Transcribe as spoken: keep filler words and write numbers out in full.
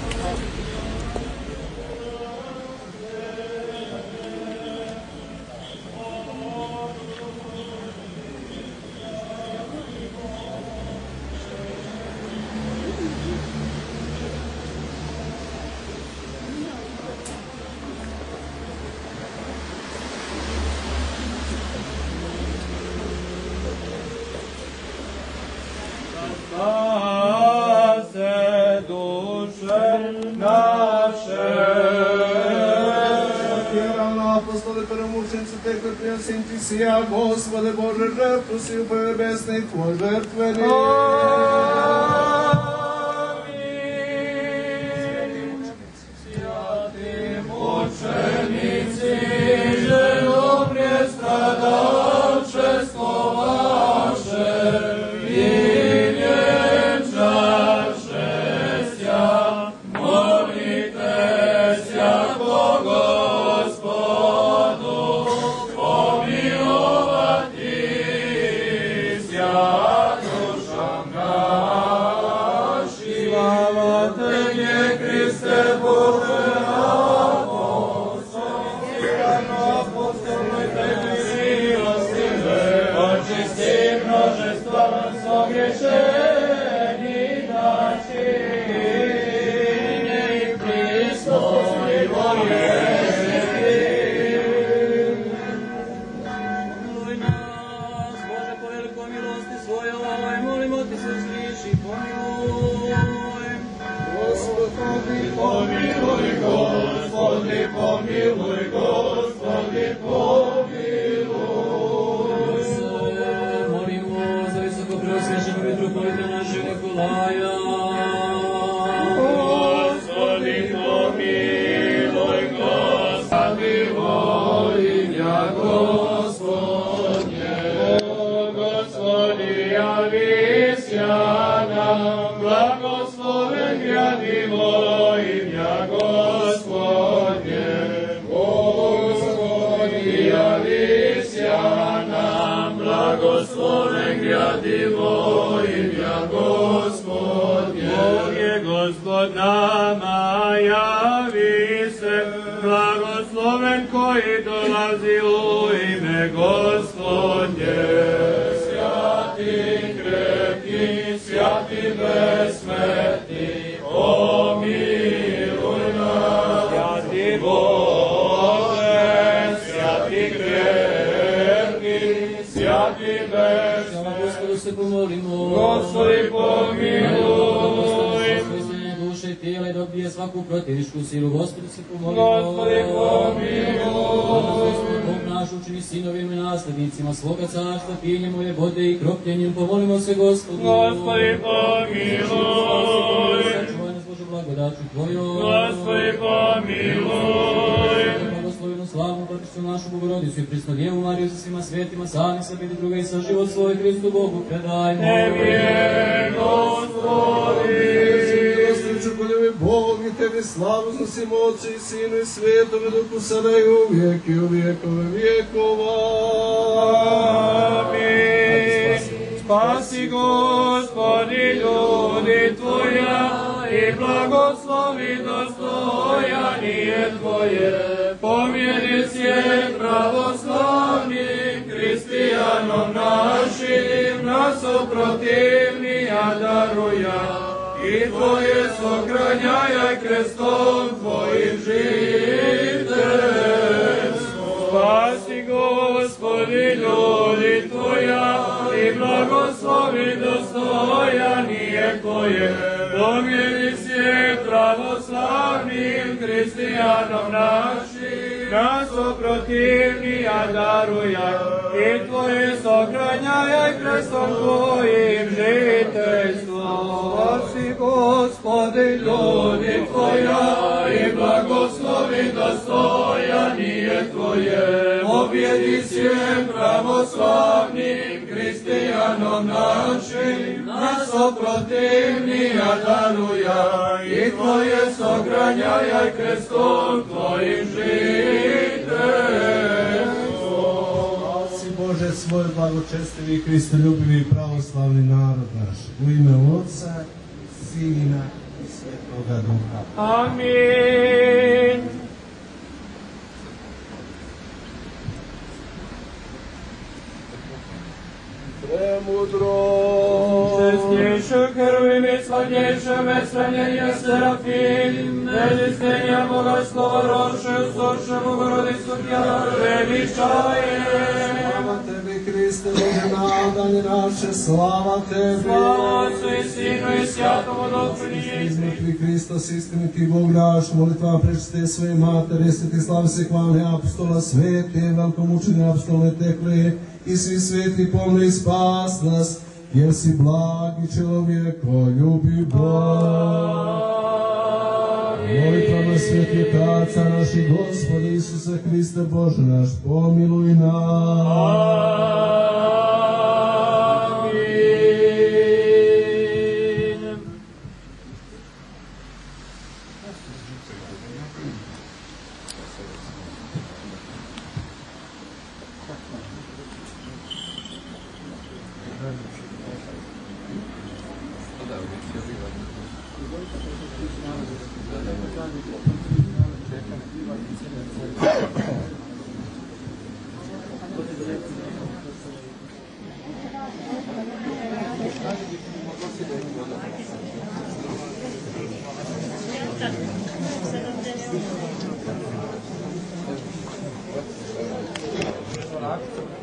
Сия, Господи Боже, жертву сию побесной Твой жертвенник. Аминь. Святые мученицы, жену престрадавшество ваше, и венчавшеся, молитеся по Господу, душам нашим. Слава Тебе, Христе Боже, апостольной Тебе милости, очисти множество согрешений наших, и Христос возвестит. Помилуй нас, Боже, по великой милости Своей, молимо Ты, услыши, помилуй. Господи, помилуй, Господи, помилуй, Господи, помилуй. Молимо за высокопреосвященного митрополита нашего Николая. Господи, помилуй, Господи, во имя Господне. Господи, явися нам, благословен гряди во имя Господне. Господи, явися нам, благословен гряди во имя Господне. Боге Господ nama javi se, blagosloven koji dolazi u ime Gospodnje. Svjati krepki, svjati besmrtni, pomiluj nas. Svjati Bože, svjati krepki, svjati besmrtni. Gospodu se pomolimo. Gospodi pomiluj. Duše i tijela i dobije svaku protivničku silu. Gospodu se pomolimo. Gospodi pomiluj. Bog naš učini sinovima i naslednicima svoga carstva, pijenjem ove vode i kropljenjem, pomolimo se Gospodu. Gospodi pomiluj. Sačuvaj nas Božu blagodaću Tvojom. Gospodi pomiluj. Blagoslovenu slavnu Pravicu našu Bogorodicu i prisnu Djevu Mariju sa svima svetima, sami sebi i druge i sa život svoj Hristu Bogu predajmo. Tebi je Gospodi. Čukoljevi Bog i Tebi slavu znosimo Otcu i Sinu i Svetome Duhu sada i uvijek i u vijekove vijekova. Amin. Spasi Gospodi ljudi Tvoja i blagoslovi dostojan je Tvoje. Pomjeri svijet pravoslavnim hristijanom našim, nas oprotivnija daruja. I Tvoje sokranjaj krestom Tvojim žiteljstvom. Spasi Gospodi ljudi Tvoja i blagoslovi dostojanije Tvoje. Pomjeri svijet pravoslavnim hristijanom našim, nas oprotivnija daruja. I Tvoje sokranjaj krestom Tvojim žiteljstvom. Spasi Gospodi ljudi Tvoja i blagoslovi dostojanije Tvoje. Objedi svijet pravoslavnim hristijanom našim, nas oprotivnija daruja. I Tvoje sogranjaj krestom Tvojim žiteljstvom. Spasi Bože svoj blagočestivi, hristoljubivi i pravoslavni narod naš. U ime Otca, Sina i Svetog Svetoga Duha. Amin. Premudro! Čestnejše herovim i slavnejše vesranjenje Serafim, nežistvenja Boga slova roše, ustoše Bogorodicu tjela veličaje. Slava Tebi, Hriste, Bože nadanje naše, slava Tebi! Slava Otcu i Sinu i Svjatomu Duhu Izmrtvi Hristos, istiniti Bog naš, molitva prečiste svoje matere, sveti slav se hvale apostola svete, velkomučene apostolne tekle, i svi sveti pomni spas nas, jer si blagi čovjeko, ljubi Bog. Molitvama sveti Otaca naših Gospoda Isusa Hrista Bože naš, pomiluj nas. Thank you.